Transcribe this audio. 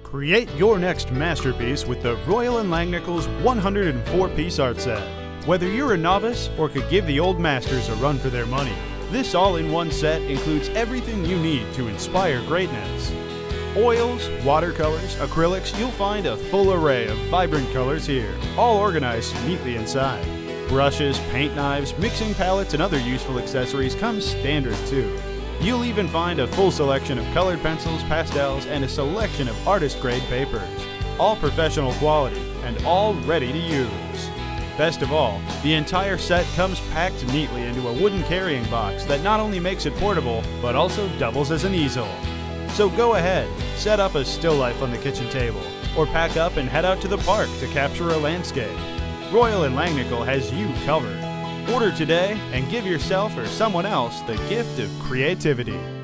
Create your next masterpiece with the Royal & Langnickel's 104-piece art set. Whether you're a novice or could give the old masters a run for their money, this all-in-one set includes everything you need to inspire greatness. Oils, watercolors, acrylics, you'll find a full array of vibrant colors here, all organized neatly inside. Brushes, paint knives, mixing palettes, and other useful accessories come standard too. You'll even find a full selection of colored pencils, pastels, and a selection of artist-grade papers. All professional quality and all ready to use. Best of all, the entire set comes packed neatly into a wooden carrying box that not only makes it portable, but also doubles as an easel. So go ahead, set up a still life on the kitchen table, or pack up and head out to the park to capture a landscape. Royal & Langnickel has you covered. Order today and give yourself or someone else the gift of creativity.